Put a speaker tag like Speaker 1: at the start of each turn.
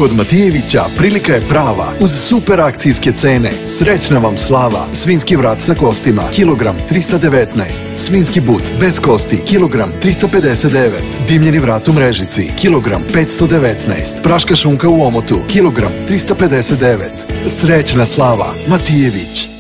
Speaker 1: Kod Matijevića prilika je prava uz super akcijske cene. Srećna vam slava! Svinski vrat sa kostima, kilogram 319. Svinski but bez kosti, kilogram 359. Dimljeni vrat u mrežici, kilogram 519. Praška šunka u omotu, kilogram 359. Srećna slava! Matijević.